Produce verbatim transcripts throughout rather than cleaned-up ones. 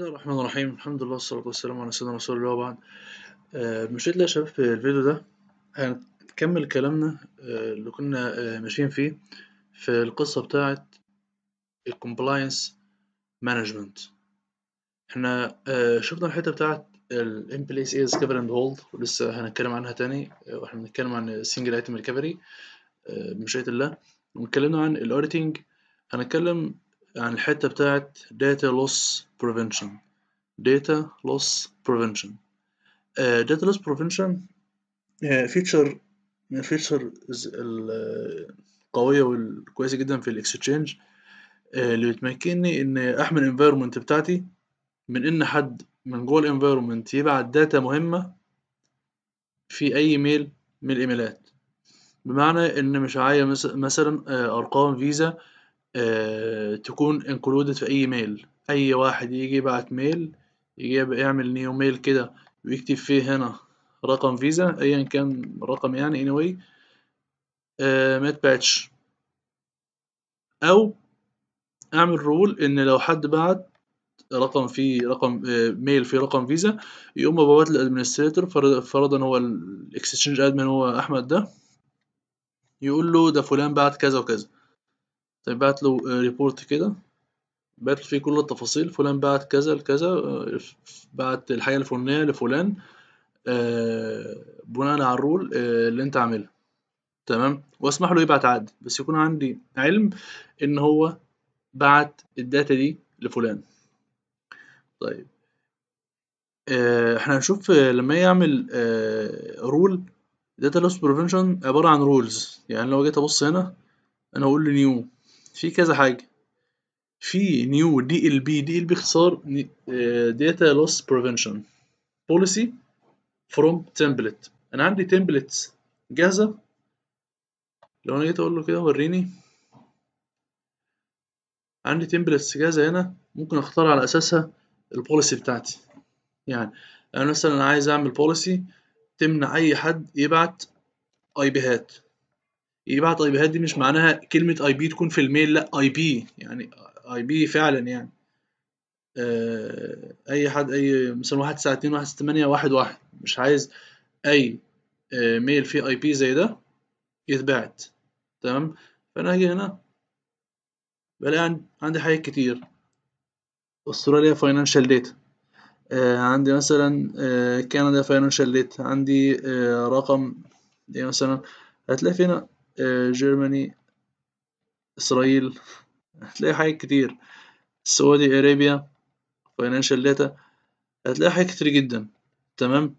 بسم الله الرحمن الرحيم. الحمد لله والصلاة والسلام على سيدنا رسول الله وبعد. آه، مشيت لي يا شباب في الفيديو ده هنكمل كلامنا آه، اللي كنا آه، ماشيين فيه في القصة بتاعة الكومبلاينس مانجمنت. احنا آه، شفنا الحتة بتاعة ال in place is cover and hold، ولسه هنتكلم عنها تاني آه، واحنا بنتكلم عن single item recovery آه، بمشيئة الله. واتكلمنا عن الاوديتنج، هنتكلم عن الحتة بتاعة data loss prevention. data loss prevention آه، data loss prevention فيتشر من الفيتشر القوية والكويسة جدا في الاكسشينج، اللي بتمكنني ان احمي الانفايرمنت بتاعتي من ان حد من جوه الانفايرمنت يبعت داتا مهمة في اي ميل من الايميلات. بمعنى ان مش عايز مس- مثلا آه، ارقام فيزا آه، تكون انكلودد في اي ميل. اي واحد يجي يبعت ميل، يجي يعمل نيو ميل كده ويكتب فيه هنا رقم فيزا ايا كان رقم يعني anyway آه، ما يتبعتش. او اعمل رول ان لو حد بعت رقم فيه رقم آه، ميل فيه رقم فيزا، يقوم ببعت للادمنستريتور، فرضا هو الاكسشينج ادمن هو احمد ده، يقول له ده فلان بعت كذا وكذا. طيب بعت له ريبورت كده، بعت له فيه كل التفاصيل، فلان بعت كذا لكذا آه، بعت الحاجة الفلانية لفلان آه، بناء على الرول آه، اللي انت عاملها. تمام، واسمح له يبعت عادي، بس يكون عندي علم ان هو بعت الداتا دي لفلان. طيب آه، احنا هنشوف آه، لما يعمل رول داتا لوس بريفنشن عبارة عن رولز. يعني لو جيت ابص هنا انا اقول له نيو في كذا حاجة، في نيو دي ال بي. دي ال بي اختصار داتا لوس بريفنشن بوليسي فروم تمبلت. انا عندي تمبلتس جاهزة، لو انا جيت اقول له كده وريني، عندي تمبلتس جاهزة هنا ممكن اختار على اساسها البوليسي بتاعتي. يعني انا مثلا عايز اعمل بوليسي تمنع اي حد يبعت اي بيهات. يبعت اي بيهات دي مش معناها كلمة اي بي تكون في الميل، لا اي بي يعني اي بي فعلا يعني آه، اي حد، اي مثلا واحد تسعة اتنين واحد ستة تمانية واحد واحد، مش عايز اي آه، ميل فيه اي بي زي ده يتبعت. تمام، فانا هاجي هنا بلاقي عن- عندي حاجات كتير. استراليا فاينانشال داتا، عندي مثلا آه، كندا فاينانشال داتا، عندي آه، رقم يعني مثلا هتلاقي فينا جيرماني، اسرائيل، هتلاقي حاجات كتير، سعودي ارابيا فاينانشال داتا، هتلاقي حاجات كتير جدا. تمام،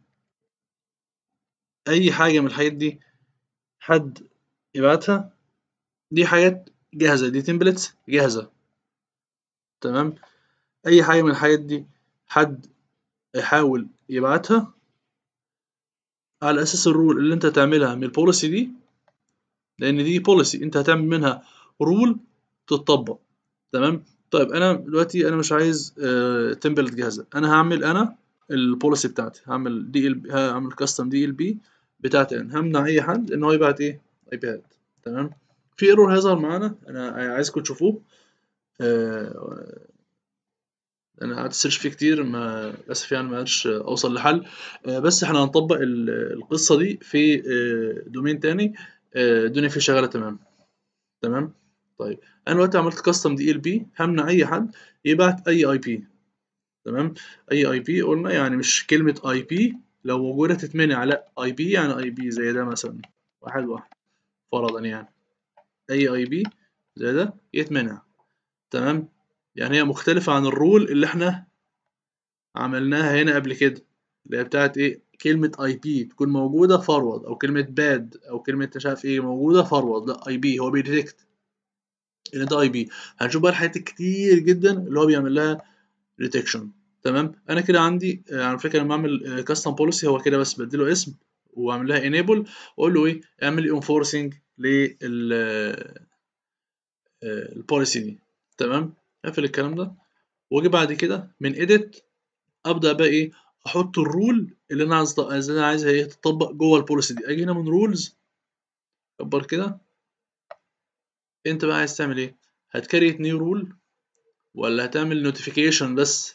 اي حاجه من الحاجات دي حد يبعتها، دي حاجات جاهزه، دي تمبلتس جاهزه. تمام، اي حاجه من الحاجات دي حد يحاول يبعتها على اساس الرول اللي انت تعملها من البوليسي دي، لان دي بوليسي انت هتعمل منها رول تتطبق. تمام، طيب انا دلوقتي انا مش عايز تمبلت جاهزه، انا هعمل انا البوليسي بتاعتي، هعمل دي ال هعمل كاستم دي ال بي بتاعتي، انا همنع اي حد ان هو يبعت ايه اي بيات. تمام، في ايرور هيظهر معانا انا عايزكم تشوفوه. آه، انا قعدت سيرش فيه كتير، ما للاسف يعني ما قدرتش اوصل لحل. آه، بس احنا هنطبق ال- القصه دي في آه، دومين تاني آه، الدنيا فيه شغاله تمام. تمام، طيب انا دلوقتي عملت كاستم دي ال بي، همنع اي حد يبعت اي اي بي. تمام، اي اي بي قلنا يعني مش كلمه اي بي لو موجوده تتمنع، لا اي بي يعني اي بي زي ده مثلا واحد واحد فرضا يعني، اي اي بي زي ده يتمنع. تمام، يعني هي مختلفه عن الرول اللي احنا عملناها هنا قبل كده، اللي هي بتاعت ايه كلمه اي بي تكون موجوده فورورد، او كلمه باد او كلمه مش عارف ايه موجوده فورورد، لا اي بي هو بيديتكت ان ده اي بي. هنشوف بقى الحاجات كتير جدا اللي هو بيعمل لها ديتكشن. تمام، انا كده عندي آه، على فكره لما اعمل كاستم بوليسي هو كده بس بديله اسم واعمل لها انيبل واقول له ايه اعمل لي انفورسنج لل البوليسي دي. تمام، اقفل الكلام ده واجي بعد كده من edit ابدا بقى ايه احط الرول اللي انا عايز اللي انا عايزها ايه تطبق جوه البوليسي دي. اجي هنا من رولز كبر كده، انت بقى عايز تعمل ايه؟ هتكريت نيو رول ولا هتعمل نوتيفيكيشن بس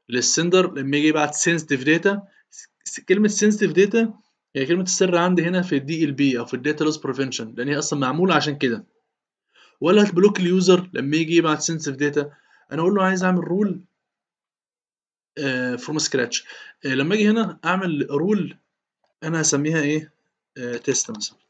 للسندر لما يجي يبعت sensitive data. كلمة sensitive data هي كلمة السر عندي هنا في الدي ال بي او في الداتا لوس بريفنشن، لان هي اصلا معمولة عشان كده. ولا هتبلوك اليوزر لما يجي يبعت sensitive data. انا اقول له عايز اعمل رول فروم سكراتش. لما اجي هنا اعمل رول انا هسميها ايه، تيست مثلا.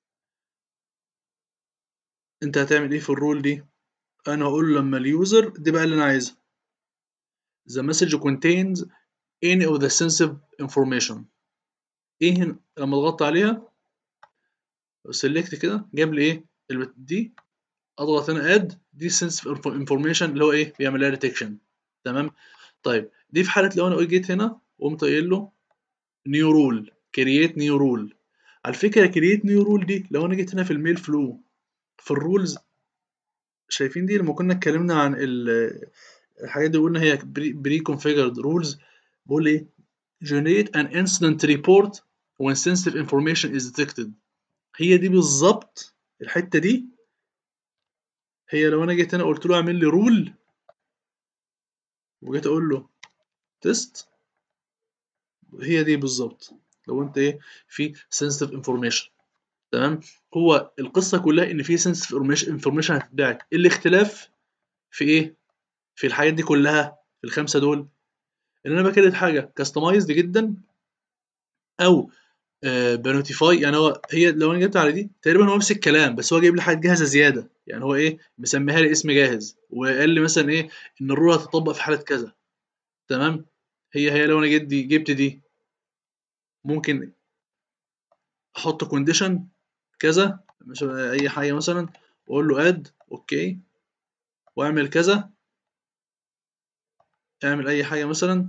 انت هتعمل ايه في الرول دي؟ انا هقول له لما اليوزر دي بقى اللي انا عايزها the message contains any of the sensitive information. ايه هنا لما ضغطت عليها سيلكت كده جاب لي ايه دي، اضغط هنا اد دي sensitive information اللي هو ايه بيعمل لها ديتكشن. تمام. طيب دي في حاله لو انا جيت هنا وقمت قايل له نيو رول كرييت نيو رول. على فكره كرييت نيو رول دي لو انا جيت هنا في الميل فلو في الرولز، شايفين دي لما كنا اتكلمنا عن الحاجات دي قلنا هي بري كونفيجرد رولز. بقول ايه generate an incident report when sensitive information is detected. هي دي بالظبط الحته دي. هي لو انا جيت هنا قلت له اعمل لي رول وجيت اقول له تيست، هي دي بالظبط. لو انت ايه في sensitive information. تمام. هو القصه كلها ان في sensitive information هتتبعت. الاختلاف في ايه في الحاجات دي كلها في الخمسه دول ان انا بكريت حاجه كاستمايزد جدا او آه بنوتيفاي. يعني هو هي لو انا جبت على دي تقريبا هو نفس الكلام، بس هو جايب لي حاجه جاهزه زياده. يعني هو ايه مسميها لي اسم جاهز وقال لي مثلا ايه ان الرول هتطبق في حاله كذا. تمام. هي هي لو انا جبت دي جبت دي ممكن احط كونديشن كذا مش اي حاجه مثلا واقول له اد اوكي واعمل كذا، اعمل اي حاجه مثلا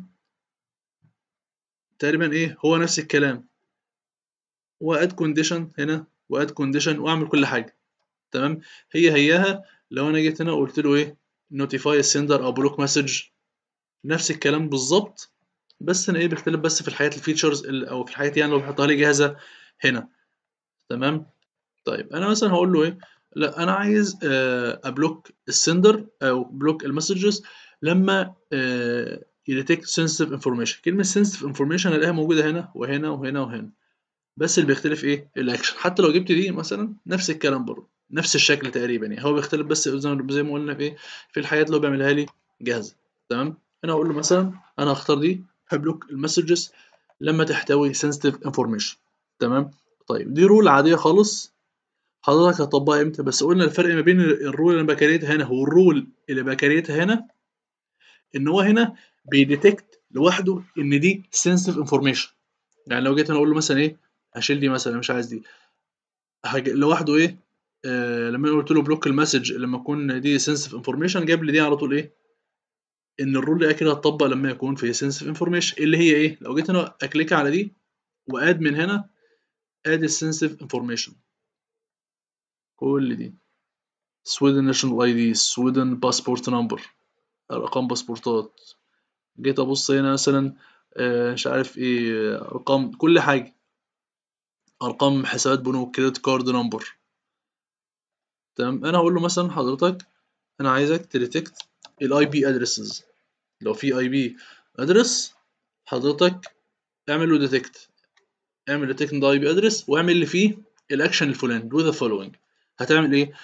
تقريبا ايه هو نفس الكلام، واد كونديشن هنا واد كونديشن واعمل كل حاجه. تمام. هي هياها لو انا جيت هنا وقلت له ايه نوتيفاي السندر او بلوك مسج، نفس الكلام بالظبط. بس انا ايه بختلف بس في الحاجات الفيتشرز او في الحاجات يعني لو بحطها لي جاهزه هنا. تمام. طيب انا مثلا هقول له ايه لا انا عايز آه ابلوك السندر او بلوك المسجز لما آه يديتكت سنسيتيف انفورميشن. كلمه سنسيتيف انفورميشن الاقيها موجوده هنا وهنا وهنا وهنا، بس اللي بيختلف ايه الاكشن. حتى لو جبت دي مثلا نفس الكلام برضه نفس الشكل تقريبا، يعني هو بيختلف بس زي ما قلنا في ايه في الحاجات اللي هو بيعملها لي جاهزه. تمام. انا هقول له مثلا انا هختار دي هبلوك المسجز لما تحتوي sensitive information. تمام. طيب دي رول عاديه خالص حضرتك هتطبقها امتى؟ بس قلنا الفرق ما بين الرول اللي بكريتها هنا والرول اللي بكريتها هنا ان هو هنا بيديتكت لوحده ان دي sensitive information. يعني لو جيت انا اقول له مثلا ايه هشيل دي مثلا مش عايز دي لوحده ايه آه لما انا قلت له بلوك المسج لما يكون دي sensitive information جاب لي دي على طول ايه ان الرول دي اكيد هتطبق لما يكون في sensitive information اللي هي ايه. لو جيت انا اكليك على دي واد من هنا اد sensitive information كل دي سويدن ناشونال اي دي سويدن باسبورت نمبر ارقام باسبورتات. جيت ابص هنا مثلا آه مش عارف ايه ارقام كل حاجه ارقام حسابات بنوك كريدت كارد نمبر. تمام. انا هقول له مثلا حضرتك انا عايزك تديتكت الاي بي ادريسز. لو في اي بي ادرس حضرتك اعمل له ديتكت اعمل ديتكت ده اي بي ادرس واعمل اللي فيه الاكشن الفلاني do the following. هتعمل ايه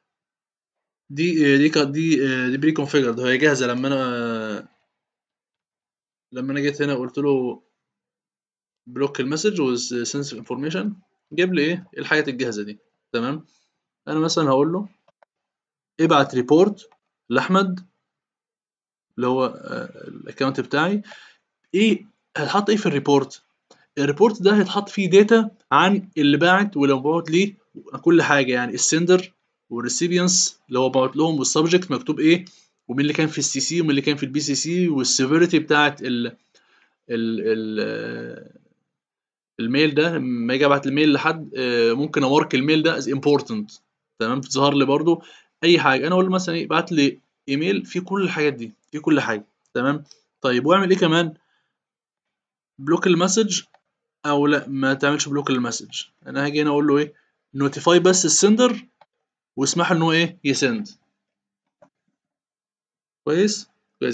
دي دي كانت دي دي بري كونفيجرد هي جاهزه. لما انا لما انا جيت هنا قلت له بلوك المسج وسنسيف انفورميشن جاب لي ايه الحاجات الجاهزه دي. تمام. انا مثلا هقول له ابعت ريبورت لاحمد اللي هو الاكونت بتاعي. ايه هتحط ايه في الريبورت؟ الريبورت ده هيتحط فيه داتا عن اللي باعت ولو بعت ليه كل حاجه، يعني السندر والريسيبيانس اللي هو بعت لهم والسبجكت مكتوب ايه ومين اللي كان في السي سي ومين اللي كان في البي سي سي والسيفيريتي بتاعت ال ال ال الميل ده. لما اجي ابعت الميل لحد ممكن امارك الميل ده از امبورتنت. تمام. تظهر لي برده اي حاجه انا اقول له مثلا ايه ابعت لي ايميل فيه كل الحاجات دي فيه كل حاجه. تمام. طيب واعمل ايه كمان بلوك المسج او لا ما تعملش بلوك للمسج. انا هاجي هنا اقول له ايه نوتيفاي بس السندر واسمح ان هو ايه يسند. كويس كويس جدا.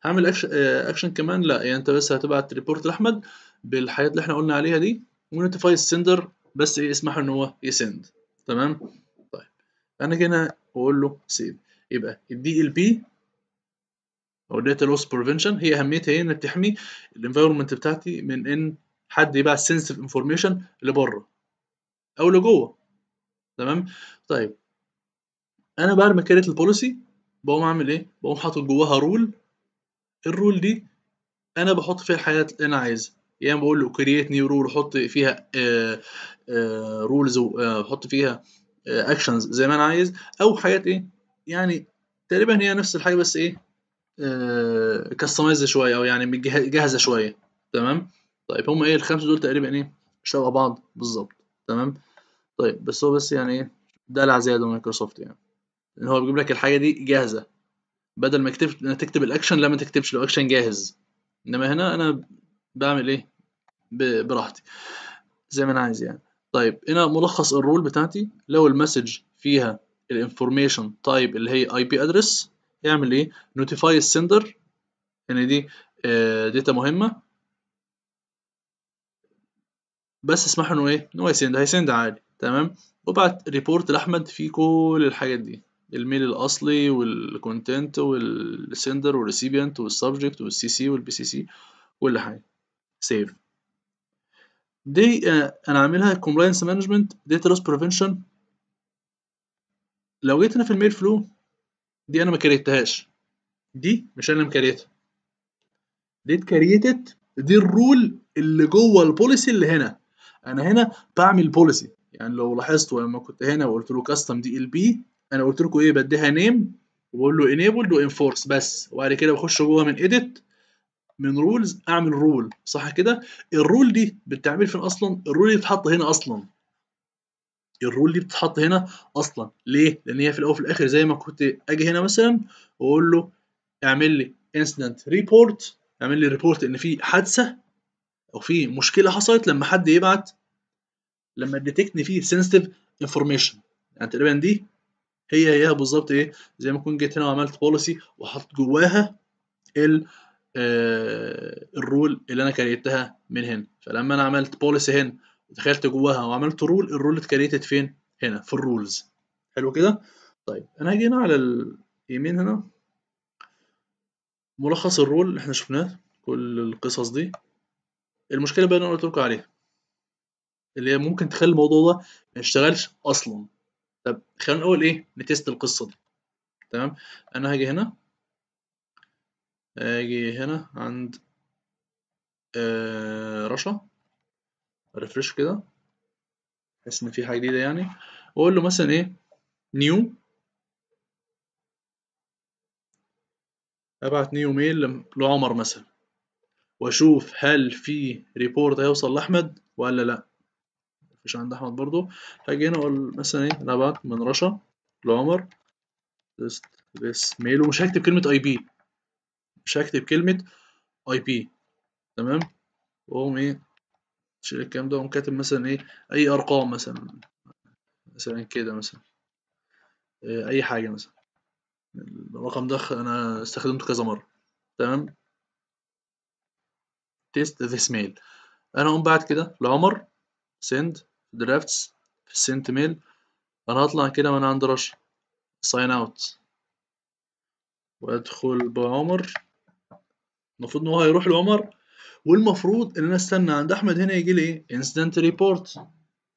هعمل اكشن اكشن كمان لا، يعني انت بس هتبعت ريبورت لاحمد بالحاجات اللي احنا قلنا عليها دي، ونوتيفاي السندر بس ايه اسمح ان هو يسند. تمام. طيب انا هنا واقول له سيف. يبقى الدي ال بي او داتا لوس بريفنشن هي اهميتها ايه؟ انها بتحمي الانفايرمنت بتاعتي من ان حد يبعت سنسيتيف انفورميشن لبره او لجوه. تمام. طيب انا بعد ما كريت البوليسي بقوم اعمل ايه؟ بقوم حاطط جواها رول. الرول دي انا بحط فيها الحاجات اللي انا عايزها، يعني بقول له كرييت نيو رول وحط فيها رولز وحط فيها اكشنز زي ما انا عايز، او حاجات ايه يعني تقريبا هي نفس الحاجه بس ايه كاستمايز شويه، او يعني متجه- جاهزه شويه. تمام. طيب هم ايه الخمسه دول تقريبا ايه شبه بعض بالظبط. تمام. طيب بس هو بس يعني ايه دلع زياده من مايكروسوفت، يعني ان هو بيجيب لك الحاجه دي جاهزه، بدل ما تكتب تكتب الاكشن لا ما تكتبش لو اكشن جاهز. انما هنا انا بعمل ايه ب- براحتي زي ما انا عايز يعني. طيب هنا ملخص الرول بتاعتي، لو المسج فيها الانفورميشن تايب اللي هي اي بي ادرس يعمل ايه نوتيفاي السندر ان دي داتا مهمه، بس اسمح انه ايه ان هو يسند، هيسند عادي. تمام. وبعت ريبورت لاحمد فيه كل الحاجات دي، الميل الاصلي والكونتنت والسندر والريسيبيانت والسبجكت والسي سي والبي سي سي كل حاجه. سيف. دي آه، انا عاملها كومبلاينس مانجمنت داتا لوس بريفنشن. لو جيت هنا في الميل فلو دي انا ما كريتهاش، دي مش انا اللي مكريتها، دي اتكريتت، دي الرول اللي جوه البوليسي اللي هنا. انا هنا بعمل بوليسي، يعني لو لاحظتوا لما كنت هنا وقلت له كاستم دي ال بي انا قلت لكم ايه بديها نيم وبقول له انيبلد وانفورس بس، وبعد كده بخش جوه من اديت من رولز اعمل رول صح كده. الرول دي بتتعمل فين اصلا؟ الرول دي بتتحط هنا اصلا، الرول دي بتتحط هنا اصلا ليه؟ لان هي في الاول وفي الاخر زي ما كنت اجي هنا مثلا واقول له اعمل لي انسيدنت ريبورت، اعمل لي ريبورت ان في حادثه او في مشكله حصلت لما حد يبعت، لما ديتكت ان في سنسيتيف انفورميشن. يعني تقريبا دي هي هي بالظبط ايه زي ما كنت جيت هنا وعملت بوليسي وحطيت جواها ال آه الرول اللي انا كريتها من هنا. فلما انا عملت بوليسي هنا ودخلت جواها وعملت رول، الرول اتكريتت فين؟ هنا في الرولز. حلو كده. طيب انا هاجي هنا على اليمين هنا ملخص الرول اللي احنا شفناه كل القصص دي. المشكله بقى اللي انا قلت لكم عليها اللي هي ممكن تخلي الموضوع ده ما يشتغلش اصلا. طب خلينا نقول ايه نتست القصه دي. تمام. انا هاجي هنا هاجي هنا عند آه رشا ريفرش كده بحيث ان في حاجه جديده يعني، واقول له مثلا ايه نيو، ابعت نيو ميل لعمر مثلا واشوف هل في ريبورت هيوصل لاحمد ولا لا. مفيش عند احمد برضو. هاجي هنا اقول مثلا ايه انا ابعت من رشا لعمر بس ميل، ومش هكتب كلمه اي بي، مش هكتب كلمه اي بي. تمام. واقوم ايه شيل الكلام ده واقوم كاتب مثلا ايه اي ارقام مثلا، مثلا كده مثلا إيه اي حاجه مثلا. الرقم ده انا استخدمته كذا مره. تمام. تيست ذيس ميل. انا اقوم بعد كده لعمر سند درافتس في السنت ميل. انا هطلع كده وانا عند رش ساين اوت وادخل بعمر. المفروض ان هو هيروح لعمر، والمفروض ان انا استنى عند احمد هنا يجي لي ايه انسيدنت ريبورت.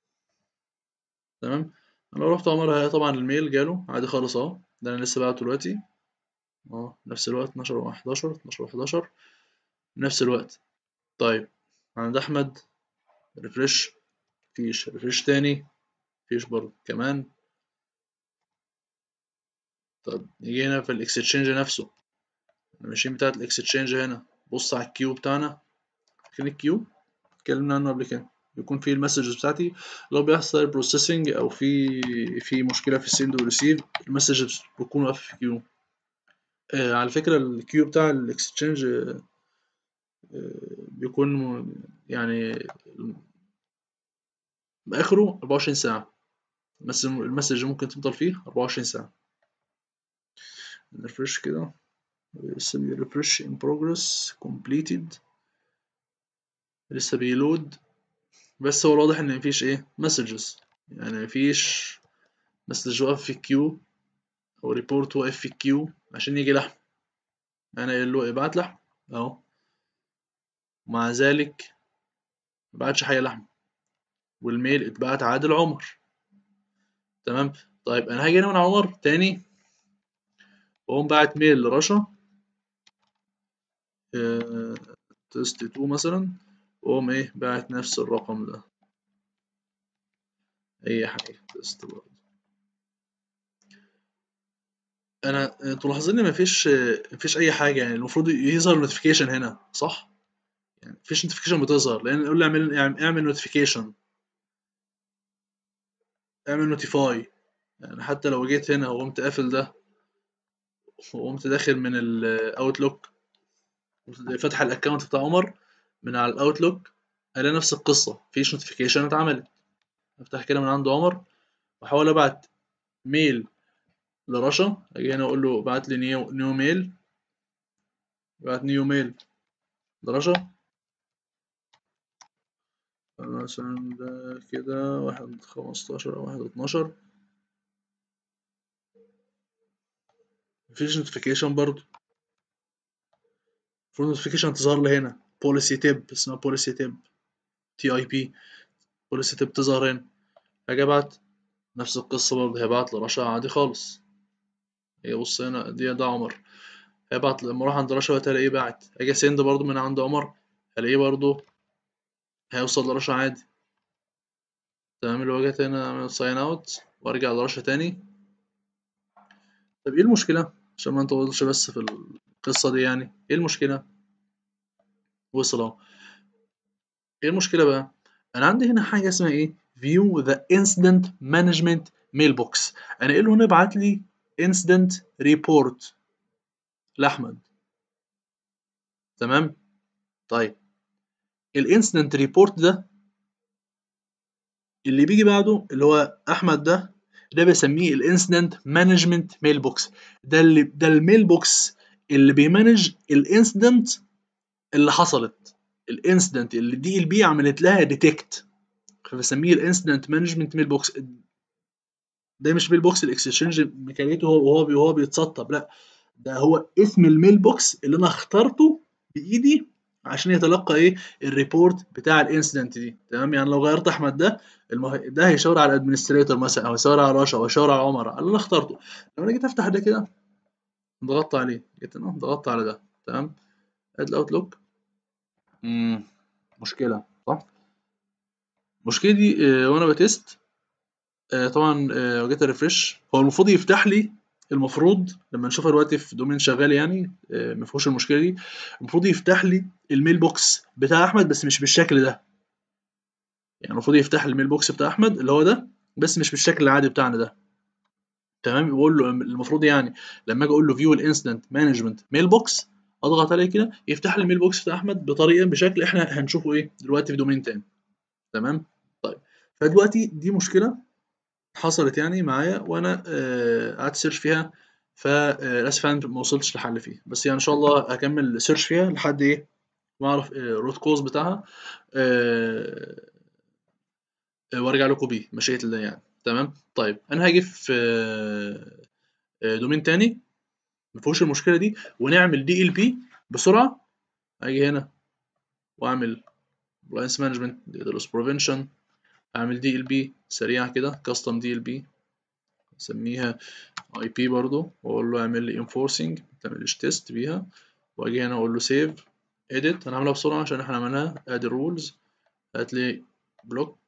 تمام. انا لو رحت عمر طبعا الميل جاله عادي خالص اهو، ده انا لسه بعته دلوقتي اه نفس الوقت اتناشر و حداشر اتناشر و حداشر نفس الوقت. طيب عند احمد ريفرش مفيش، ريفرش تاني مفيش برضه كمان. طب نيجي هنا في الاكستشينج نفسه، الماشين بتاعت الاكستشينج هنا بص على الكيو بتاعنا. فين الكيو اتكلمنا عنه قبل كده؟ يكون في المسجز بتاعتي لو بيحصل بروسيسنج او في في مشكله في السند والريسيف المسجز بتكون واقفه في كيو. آه على فكره الكيو بتاع الاكستشينج آه بيكون يعني اخره اربعة وعشرين ساعه، بس المسج ممكن تفضل فيه اربعة وعشرين ساعه. نرفرش كده لسه بي refresh in progress completed، لسه بيلود. بس هو الواضح ان مفيش ايه messages، يعني مفيش مسج واقف في الكيو او ريبورت واقف في الكيو عشان يجي لحم. انا قايل له ابعت لحم اهو، ومع ذلك مبعتش حاجه لحم، والميل اتبعت عادل عمر. تمام. طيب انا هاجي هنا من عمر تاني واقوم باعت ميل لرشا آه، تيست اتنين مثلا، واقوم ايه باعت نفس الرقم ده اي حاجه تيست برضه. انا انتوا ملاحظين ان مفيش مفيش اي حاجه، يعني المفروض يظهر نوتيفيكيشن هنا صح؟ يعني مفيش نوتيفيكيشن بتظهر، لان يقول لي اعمل اعمل نوتيفيكيشن، اعمل نوتيفاي. يعني حتى لو جيت هنا وقمت قافل ده وقمت داخل من الاوتلوك فتح الاكونت بتاع عمر من على الاوتلوك، الاقي نفس القصه، مفيش نوتيفيكيشن اتعملت. افتح كده من عند عمر واحاول ابعت ميل لرشا، اجي هنا اقول له ابعت لي نيو نيو ميل، ابعت نيو ميل لرشا مثلا ده كده واحد خمستاشر او واحد اتناشر، مفيش نوتيفيكيشن برضه. المفروض النوتيفيكيشن تظهر لي هنا بوليسي تيب، اسمها بوليسي تيب تي اي بي، بوليسي تيب تظهر هنا. هاجي ابعت نفس القصة برضه، هيبعت لرشا عادي خالص. هي بص هنا دي ده عمر، هيبعت لما اروح عند رشا هلاقيه باعت، اجي سند برضه من عند عمر هلاقيه برضه هيوصل لرشا عادي. تمام. اللي وجهت هنا اعمل ساين اوت وارجع لرشا تاني. طب ايه المشكلة؟ عشان ما نطولش بس في القصة دي، يعني ايه المشكلة؟ وصل اهو. ايه المشكلة بقى؟ انا عندي هنا حاجة اسمها ايه؟ view the incident management mailbox. انا قايل له هنا ابعت لي incident report لاحمد. تمام. طيب الانسيدنت ريبورت ده اللي بيجي بعده اللي هو احمد ده، ده بسميه الانسيدنت مانجمنت ميل بوكس. ده اللي ده الميل بوكس اللي بيمانج الانسيدنت اللي حصلت، الانسيدنت اللي دي ال بي عملت لها ديتكت، فبسميه الانسيدنت مانجمنت ميل بوكس. ده مش ميل بوكس الاكسشينج ميكانيته هو وهو وهو بيتسطب، لا، ده هو اسم الميل بوكس اللي انا اخترته بايدي عشان يتلقى ايه الريبورت بتاع الانسيدنت دي. تمام. يعني لو غيرت احمد ده المه... ده هيشاور على الادمنستريتور مثلا، او يشاور على رشا، او يشاور على عمر، على اللي انا اخترته. لو انا جيت افتح ده كده ضغطت عليه، جيت انا ضغطت على ده. تمام. اد الاوتلوك. امم مشكله صح. المشكله دي آه، وانا بتست آه، طبعا آه، لو جيت ريفرش هو المفروض يفتح لي، المفروض لما نشوفها دلوقتي في دومين شغال يعني آه، ما فيهوش المشكله دي، المفروض يفتح لي الميل بوكس بتاع احمد بس مش بالشكل ده. يعني المفروض يفتح لي الميل بوكس بتاع احمد اللي هو ده بس مش بالشكل العادي بتاعنا ده. تمام. يقول له المفروض يعني لما اجي اقول له فيو الانسيدنت مانجمنت ميل بوكس، اضغط عليه كده يفتح لي الميل بوكس بتاع احمد بطريقه بشكل احنا هنشوفه ايه دلوقتي في دومين تاني. تمام. طيب فدلوقتي دي مشكله حصلت يعني معايا وانا آه، قعدت سيرش فيها، فللاسف يعني ما وصلتش لحل فيها، بس يعني ان شاء الله هكمل سيرش فيها لحد ايه ما اعرف الروت كوز بتاعها آه، وارجع لكم بيه مشيئة الله يعني. تمام. طيب انا هاجي في آه، دومين تاني ما فيهوش المشكله دي ونعمل دي ال بي بسرعه. اجي هنا واعمل لاينس مانجمنت لوس بريفنشن، اعمل دي ال بي سريعه كده كاستم دي ال بي اسميها اي بي برضو، واقول له اعمل لي انفورسنج ما تعملش تيست بيها، واجي هنا اقول له سيف اديت. انا هعملها بسرعه عشان احنا عملناها ادي الرولز. هات لي بلوك،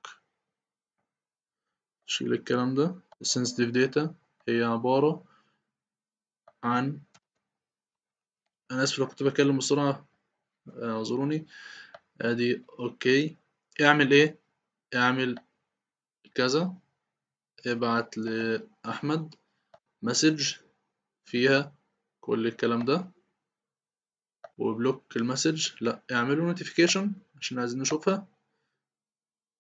شيل الكلام ده. السنسيتيف داتا هي عباره عن، انا اسف لو كنت بتكلم بسرعه اعذروني. ادي اوكي. اعمل ايه؟ اعمل كذا، ابعت لاحمد مسج فيها كل الكلام ده، وبلوك المسج لا اعملوا نوتيفيكيشن عشان عايزين نشوفها.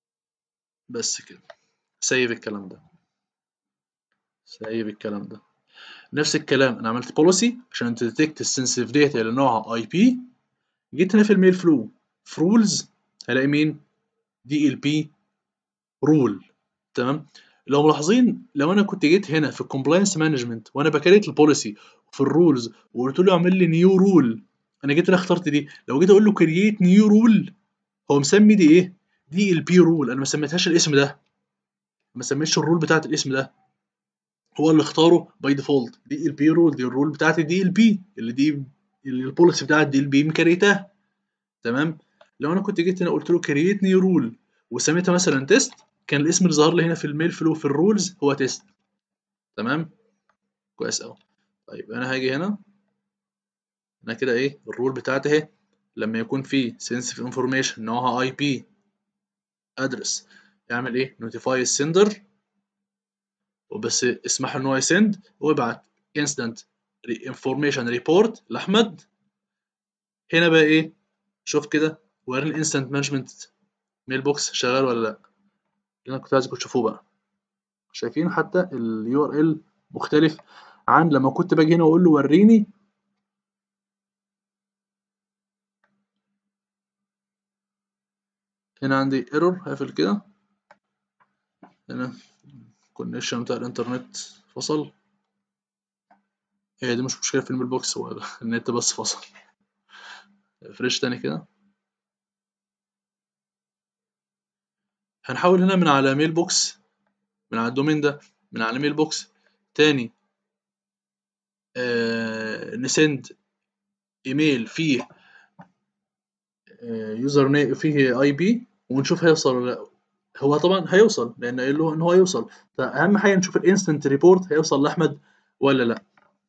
بس كده. سيب الكلام ده، سيب الكلام ده. نفس الكلام انا عملت بوليسي عشان تديتكت السنسيتيف داتا اللي نوعها اي بي. جيت هنا في الميل فلو في رولز هلاقي مين؟ دي ال بي رول. تمام. لو ملاحظين لو انا كنت جيت هنا في الكومبلاينس مانجمنت وانا بكريت البوليسي في الرولز وقلت له اعمل لي نيو رول، انا جيت هنا اخترت دي، لو جيت اقول له كرييت نيو رول هو مسمي دي ايه؟ دي ال بي رول. انا ما سميتهاش الاسم ده، ما سميتش الرول بتاعت الاسم ده، هو اللي اختاره باي ديفولت دي ال بي رول. دي الرول بتاعت دي ال بي اللي دي اللي البوليسي بتاعت دي ال بي مكريتها. تمام. لو انا كنت جيت هنا قلت له كرييت نيو رول وسميتها مثلا تيست، كان الاسم اللي ظهر لي هنا في الميل فلو في الرولز هو تيست. تمام. كويس قوي. طيب انا هاجي هنا، انا كده ايه الرول بتاعتي اهي، لما يكون في sensitive information نوعها اي بي ادرس يعمل ايه؟ notify السندر وبس اسمح ان هو يسند ويبعت instant information report لاحمد. هنا بقى ايه؟ شوف كده وريني الانستنت مانجمنت ميل بوكس شغال ولا لا، اللي انا كنت عايزكم تشوفوه بقى. شايفين حتى اليو ار ال مختلف عن لما كنت باجي هنا واقول له وريني. هنا عندي ايرور هقفل كده، هنا الكونكشن بتاع الانترنت فصل. هي دي مش مشكلة في الميل بوكس، هو النت بس فصل. فريش تاني كده. هنحاول هنا من على ميل بوكس، من على الدومين ده، من على ميل بوكس تاني آه نسند ايميل فيه آه يوزر نيم فيه اي بي ونشوف هيوصل ولا لا. هو طبعا هيوصل لان قايل له ان هو هيوصل، فاهم حاجه نشوف الانستنت ريبورت هيوصل لاحمد ولا لا.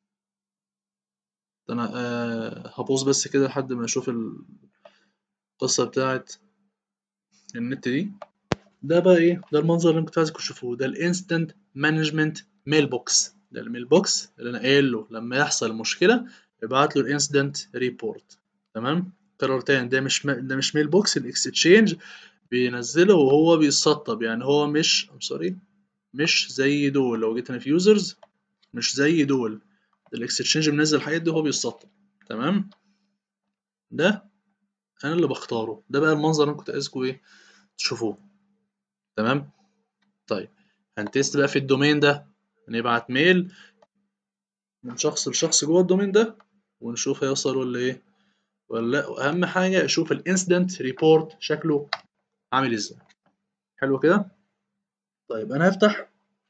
انا آه هبوظ بس كده لحد ما اشوف القصه بتاعت النت دي. ده بقى ايه؟ ده المنظر اللي انا كنت عايزكم تشوفوه، ده الانستنت مانجمنت ميل بوكس. ده الميل بوكس اللي انا قايل له لما يحصل مشكله ابعت له الانسيدنت ريبورت. تمام. كرر تاني، ده مش م... ده مش ميل بوكس الاكستشينج بينزله وهو بيسطب، يعني هو مش ام سوري مش زي دول. لو جيت انا في يوزرز مش زي دول، الاكستشينج منزل الحاجات دي وهو بيسطب. تمام. ده انا اللي بختاره. ده بقى المنظر اللي انا كنت عايزكم ايه تشوفوه. تمام. طيب هنتست بقى في الدومين ده، هنبعت ميل من شخص لشخص جوه الدومين ده ونشوف هيوصل ولا ايه ولا لا. واهم حاجه اشوف الانسيدنت ريبورت شكله عامل ازاي. حلو كده. طيب انا هفتح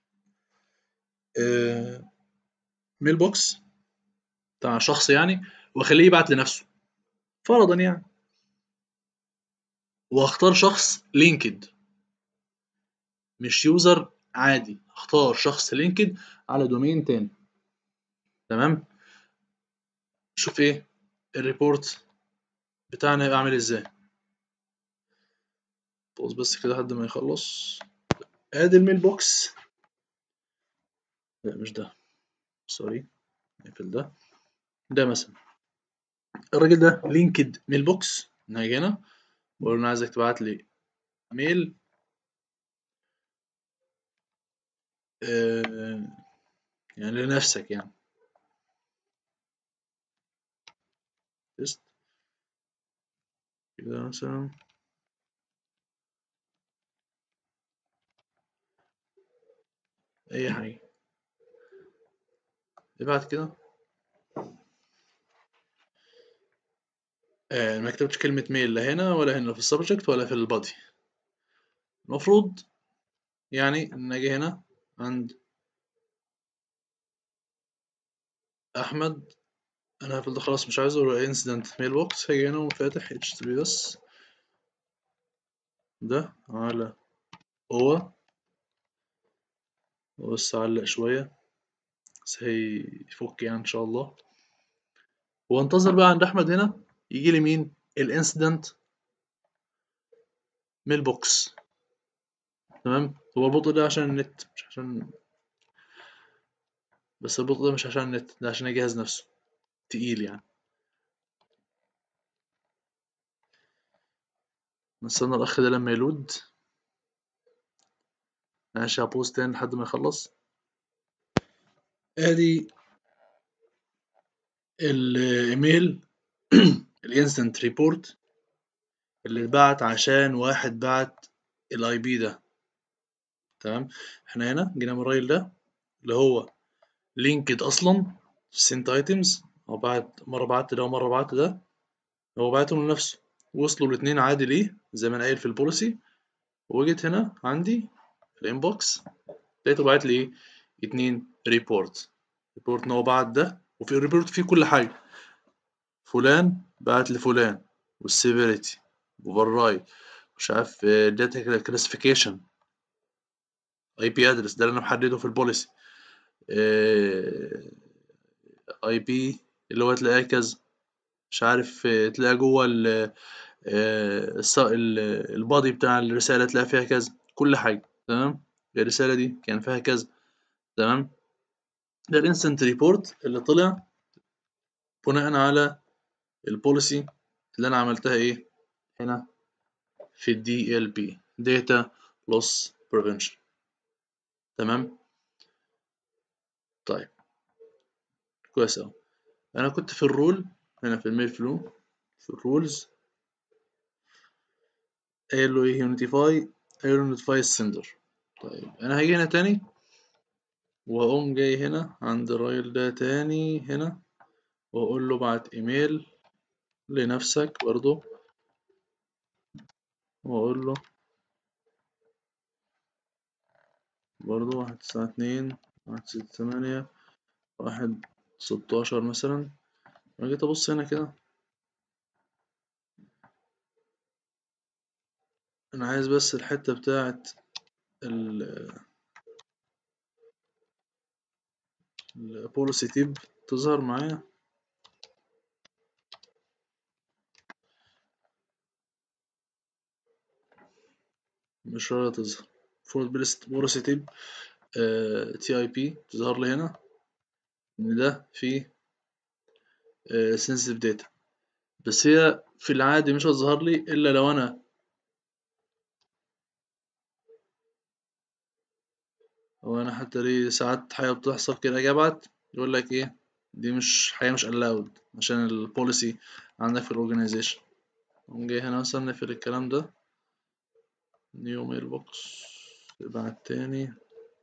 آه ميل بوكس بتاع شخص يعني واخليه يبعت لنفسه فرضا يعني، واختار شخص لينكد مش يوزر عادي، اختار شخص لينكد على دومين تاني. تمام. شوف ايه الريبورت بتاعنا يبقى عامل ازاي. بص بس كده لحد ما يخلص. ادي الميل بوكس. لا مش ده، سوري نقفل ده. ده مثلا الراجل ده لينكد ميل بوكس، هاجي هنا واقول له انا عايزك تبعت لي ميل آه يعني لنفسك يعني تست كده مثلا. اي حاجه ابعت كده. آه ما كتبتش كلمه ميل لا هنا ولا هنا في السبجكت ولا في البادي. المفروض يعني ان اجي هنا عند احمد، انا هقفل ده خلاص مش عايزه انسيدنت ميل بوكس. هاجي هنا وفاتح اتش تي بي بس ده على هو بس علق شويه بس هيفك يعني ان شاء الله. وانتظر بقى عند احمد هنا يجي لي مين؟ الانسيدنت ميل بوكس. تمام. هو البطء ده عشان النت مش عشان، بس البطء ده مش عشان النت، ده عشان الجهاز نفسه تقيل يعني. نستنى الاخ ده لما يلود. ماشي هبوظ تاني لحد ما يخلص. ادي الايميل الانستنت ريبورت اللي اتبعت عشان واحد بعت الاي بي ده. تمام، احنا هنا جينا من الراجل ده اللي هو لينكد اصلا في سنت ايتمز، هو بعت مره بعت ده ومره بعت ده، هو بعتهم لنفسه، وصلوا الاتنين عادي ليه زي ما انا قايل في البوليسي. وجيت هنا عندي في الانبوكس لقيته بعت لي ايه؟ اتنين ريبورت. ريبورت ان هو بعت ده، وفي الريبورت فيه كل حاجه، فلان بعت لفلان، والسيفيريتي، وفراي، مش عارف داتا كلاسيفيكيشن، اي بي ادرس ده اللي انا محدده في البوليسي، اي بي اللي هو تلاقيه كذا، مش عارف آه، تلاقيه جوه ال آه، الص- ال- البادي بتاع الرسالة تلاقي فيها كذا، كل حاجة تمام. الرسالة دي كان فيها كذا. تمام، ده الانستنت ريبورت اللي طلع بناء على البوليسي اللي انا عملتها ايه هنا في الدي ال بي Data Loss Prevention. تمام، طيب كويس اوي. انا كنت في الرول هنا في الميل فلو في الرولز قايل له ايه؟ يونيتيفاي، قايل له نوتيفاي السندر. طيب انا هاجي هنا تاني واقوم جاي هنا عند الراجل ده تاني هنا واقول له بعت ايميل لنفسك برضو، واقول له برضو واحد تسعة اتنين واحد ستة تمانية واحد ستاشر مثلا. انا جيت ابص هنا كده، انا عايز بس الحتة بتاعت البوليسي تيب تظهر معايا. مش راضية تظهر. المفروض بوليسي تيب تي اي بي تظهر لي هنا ان ده فيه سنسيتيف داتا، بس هي في العادي مش هتظهر لي الا لو انا هو انا حتى ليه ساعات حاجه بتحصل كده اجي ابعت يقول لك ايه؟ دي مش حاجه مش allowed عشان البوليسي عندك في الاورجنايزيشن. قوم جاي هنا مثلا نقفل الكلام ده، نيو ميل بوكس، ابعت تاني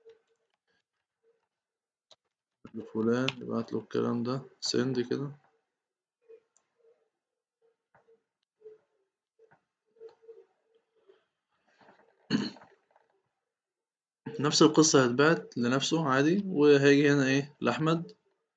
لفلان، ابعت له الكلام ده سند كده. نفس القصة هتبعت لنفسه عادي، وهيجي هنا ايه لأحمد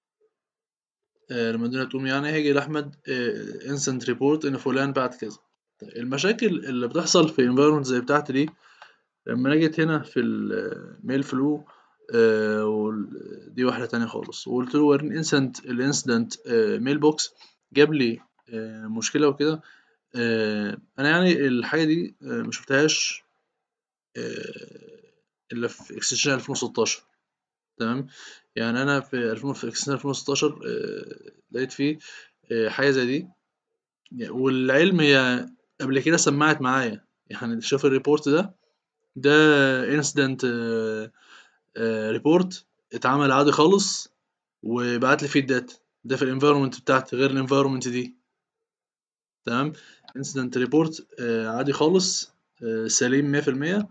آه لما الدنيا تقوم يعني هيجي لأحمد انسنت ريبورت ان فلان بعت كذا. طيب، المشاكل اللي بتحصل في environment زي بتاعتي دي، لما انا جيت هنا في الميل فلو آه وال- دي واحدة تانية خالص، وقلت له وريني انسنت الانسيدنت ميل بوكس، جاب لي آه مشكلة وكده. آه انا يعني الحاجة دي آه ما شفتهاش آه الا في اكستنشن ألفين وستاشر. تمام، يعني انا في ألفين في اكستنشن ألفين وستاشر آه لقيت فيه آه حاجة زي دي. والعلم هي قبل كده سمعت معايا، يعني شوف الريبورت ده، ده انسيدنت ريبورت اتعمل عادي خالص وبعت لي فيه الداتا، ده في الانفايرمنت بتاعتي غير الانفايرمنت دي. تمام، انسيدنت ريبورت عادي خالص آه، سليم مية في المية.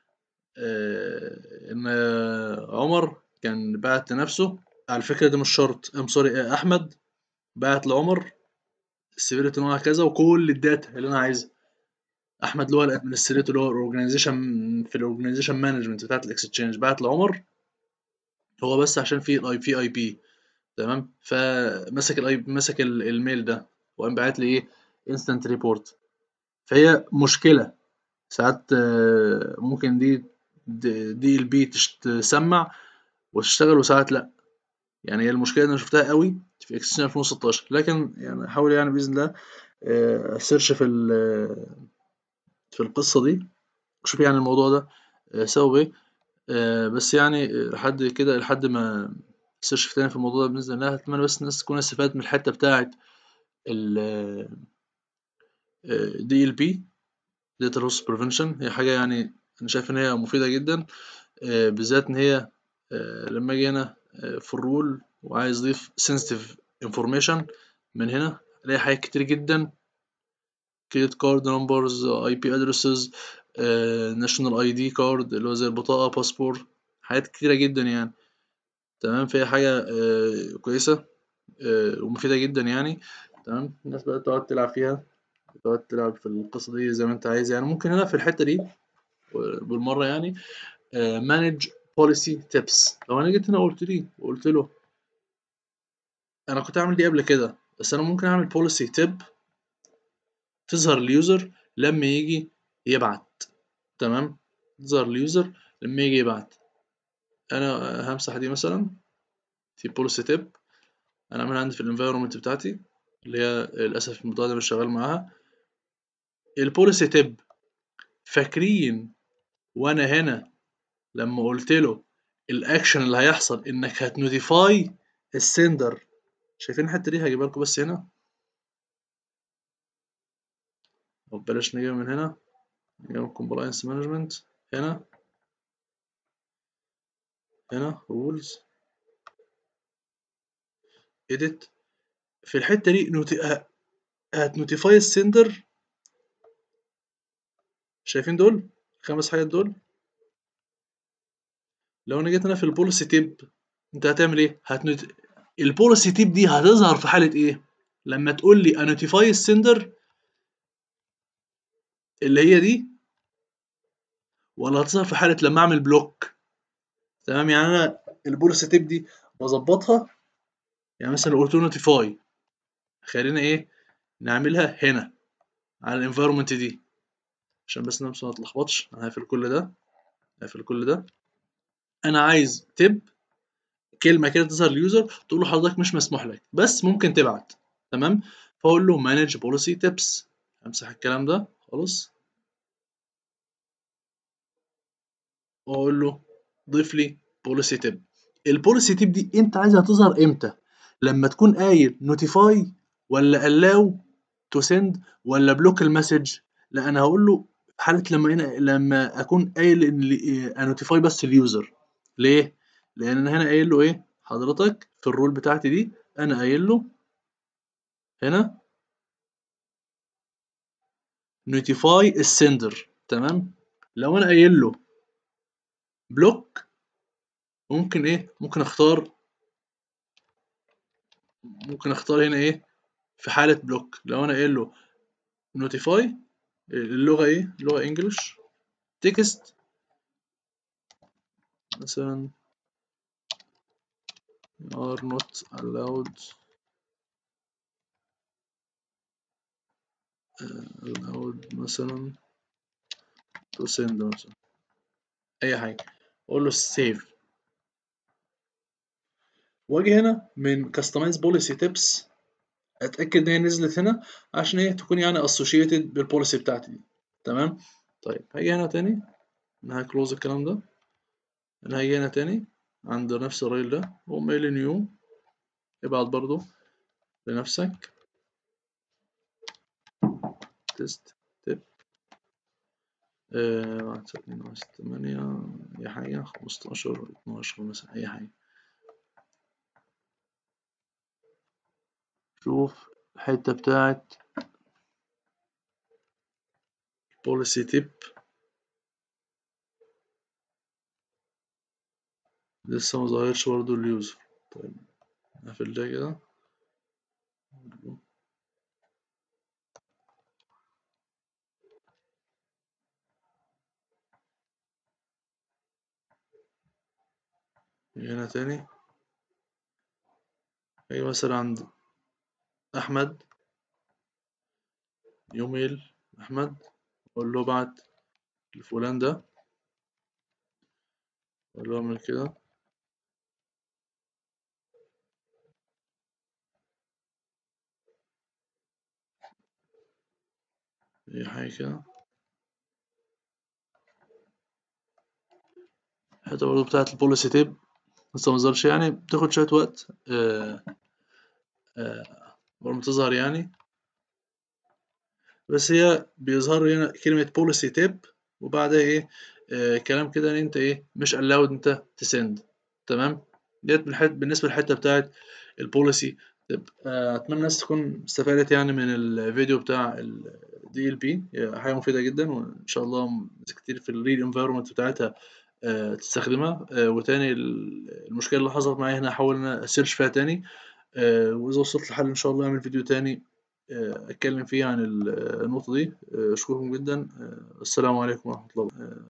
آه، ان آه، عمر كان بعت لنفسه، على فكرة ده مش شرط، ام سوري احمد بعت لعمر السيفيريتي نوعها كذا وكل الداتا اللي انا عايزها. احمد اللي هو الادمنستريتور اللي هو الاورجنايزيشن في الاورجنايزيشن مانجمنت بتاعت الاكسشينج بعت لعمر، هو بس عشان في الاي في اي بي. تمام، فمسك الاي مسك ال- الميل ده وقام باعت لي ايه؟ انستنت ريبورت. فهي مشكله ساعات آه، ممكن دي دي ال بي تسمع وتشتغل وساعات لا. يعني هي المشكله اللي انا شفتها قوي في اكستنشن ألفين وستاشر، لكن يعني احاول يعني باذن الله آه، اسيرش في ال- في القصه دي واشوف يعني الموضوع ده آه، سببه ايه. آه، بس يعني لحد كده لحد ما اسيرش تاني في الموضوع ده باذن الله. اتمنى بس الناس تكون استفادت من الحته بتاعه ال دي ال بي Data Loss Prevention. هي حاجة يعني أنا شايف إن هي مفيدة جدا آه، بالذات إن هي آه، لما أجي أنا في الرول وعايز يضيف sensitive information من هنا الاقي حاجات كتير جدا، كريدت كارد نمبرز، اي بي ادرسز، ناشونال اي دي كارد اللي هو زي البطاقه، باسبور، حاجات كتيره جدا يعني. تمام، فهي حاجه آه كويسه آه ومفيده جدا يعني. تمام، الناس بقى تقعد تلعب فيها، تقعد تلعب في القصه دي زي ما انت عايز يعني. ممكن هنا في الحته دي بالمره يعني مانج بوليسي تيبس. لو انا جيت هنا قلت لي وقلت له انا كنت عامل دي قبل كده، بس انا ممكن اعمل بوليسي تيب تظهر اليوزر لما يجي يبعت. تمام، تظهر اليوزر لما يجي يبعت. انا همسح دي مثلا في بوليسي تيب، انا عاملها عندي في الانفايرمنت بتاعتي اللي هي للاسف الموضوع ده مش شغال معاها. البوليسي تيب فاكرين وانا هنا لما قلت له الاكشن اللي هيحصل انك هتنوتيفاي السندر، شايفين الحته دي؟ هجيبها لكم بس هنا، او بلاش نجيبها من هنا، نجيبها من كومبلاينس مانجمنت. هنا هنا رولز edit، في الحته دي نوتي... هتنوتيفاي السندر. شايفين دول خمس حاجات دول؟ لو انا جيت هنا في البوليسي تيب انت هتعمل ايه؟ هتنوت... البوليسي تيب دي هتظهر في حاله ايه؟ لما تقول لي انوتيفاي السندر اللي هي دي، ولا هتظهر في حاله لما اعمل بلوك؟ تمام، يعني انا البوليسي تيب دي بظبطها، يعني مثلا لو قلت له نوتيفاي، خلينا ايه نعملها هنا على الانفايرمنت دي عشان بس نفسي ما اتلخبطش. انا هقفل كل ده، هقفل كل ده. انا عايز تب كلمه كده تظهر اليوزر تقول له حضرتك مش مسموح لك بس ممكن تبعت. تمام، فاقول له مانج بوليسي تيبس، امسح الكلام ده خلاص، واقول له ضيف لي بوليسي تيب. البوليسي تيب دي انت عايزها تظهر امتى؟ لما تكون قايل نوتيفاي ولا allow to send ولا بلوك المسج؟ لا، انا هقول له في حاله لما هنا لما اكون قايل ان انوتيفاي بس اليوزر. ليه؟ لان انا هنا قايل له ايه حضرتك في الرول بتاعتي دي، انا قايل له هنا نوتيفاي السندر. تمام، لو انا قايل له بلوك ممكن ايه ممكن اختار ممكن اختار هنا ايه في حاله بلوك. لو انا قايل له نوتيفاي، اللغه ايه لغه انجلش، تكست مثلا are not allowed uh, allowed مثلا to send مثلا اي حاجه، اقول له سيف، واجي هنا من customize policy tips اتاكد ان هي نزلت هنا عشان هي تكون يعني associated بالبوليسي بتاعتي دي. تمام، طيب هاجي هنا تاني، انا هكلوز الكلام ده، انا هاجي هنا تاني عند نفس الرايل ده واقوم قايل نيو، ابعت برضو لنفسك تيست تيب واحد اتنين واحد تمانية اي حاجة خمستاشر اتناشر مثلا اي حاجة. شوف الحتة بتاعت policy tip لسه مظهرتش برضو اليوزر. طيب نقفل ده كده، هنا تاني اجي مثلا عند احمد، يوميل احمد، اقول له ابعت لفلان ده، اقول له اعمل كده، اي حاجة كده. الحتة برضو بتاعت البوليسي تيب لسه مظهرش، يعني بتاخد شوية وقت آه آه قبل ما تظهر يعني، بس هي بيظهر هنا كلمة policy tip وبعدها ايه آه كلام كده ان انت ايه مش allowed انت تسند. تمام، ديت بالحت... بالنسبة للحتة بتاعت البوليسي. أتمنى الناس تكون استفادت يعني من الفيديو بتاع ال دي إل بي، حاجة مفيدة جدا، وإن شاء الله ناس كتير في الريل انفايرمنت بتاعتها آه، تستخدمها. آه، وتاني ال- المشكلة اللي حصلت معايا هنا هحاول إن أنا أسيرش فيها تاني، آه، وإذا وصلت لحل إن شاء الله أعمل فيديو تاني آه، أتكلم فيه عن ال- النقطة دي. آه، أشكركم جدا. آه، السلام عليكم ورحمة الله وبركاته.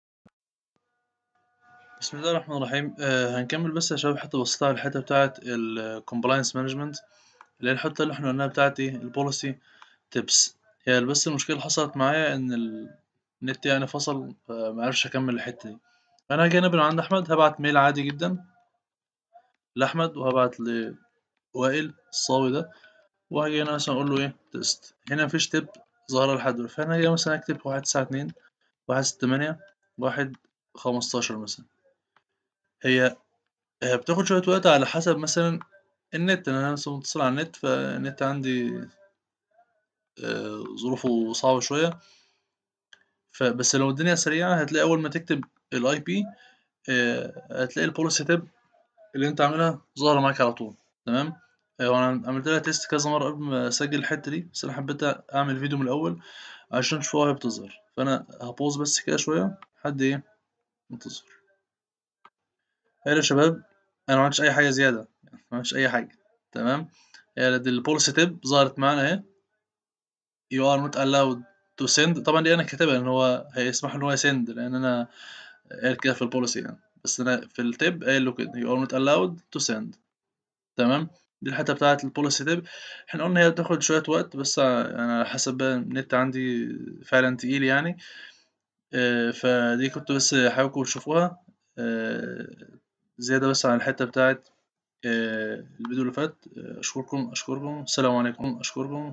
بسم الله الرحمن الرحيم. آه، هنكمل بس يا شباب حتة بسيطة على الحتة بتاعت الكومبلاينس مانجمنت، اللي هي الحتة اللي احنا قلناها بتاعت ايه البوليسي تيبس. هي بس المشكلة اللي حصلت معايا إن النت يعني فصل، فمعرفش أكمل الحتة دي. أنا هاجي هنا من عند أحمد، هبعت ميل عادي جدا لأحمد، وهبعت لوائل الصاوي ده، وهاجي هنا مثلا أقول له إيه تيست. هنا مفيش تيب ظاهرة لحد دلوقتي، فأنا هاجي مثلا أكتب واحد تسعة اتنين واحد ستة تمانية واحد خمستاشر مثلا. هي هي بتاخد شوية وقت على حسب مثلا النت، أنا مثلا متصل على النت، فالنت عندي آه، ظروفه صعبة شوية. فبس لو الدنيا سريعة هتلاقي أول ما تكتب الاي بي هتلاقي البوليسي تيب اللي انت عاملها ظاهرة معاك على طول. تمام. آه، وانا عملت لها تيست كذا مرة قبل ما اسجل الحتة دي، بس انا حبيت اعمل فيديو من الاول عشان اشوفها وهي بتظهر. فانا هبوظ بس كده شوية لحد ايه ما تظهر. حلو يا شباب، انا ما عملتش اي حاجة زيادة، ما عملتش اي حاجة. تمام. هي دي البوليسي تيب ظهرت معانا اهي. you are not allowed to send. طبعا دي انا كاتبها ان هو هيسمح ان هو يسند، لان انا قايل كده في البوليسي يعني، بس انا في التيب قايل له كده you are not allowed to send. تمام. دي الحته بتاعه البوليسي تيب. احنا قلنا هي بتاخد شويه وقت، بس انا على حسب بقى النت عندي فعلا تقيل يعني. آه، فدي كنت بس حاببكم تشوفوها آه، زياده بس عن الحته بتاعه آه، الفيديو اللي فات. آه، اشكركم اشكركم السلام عليكم اشكركم.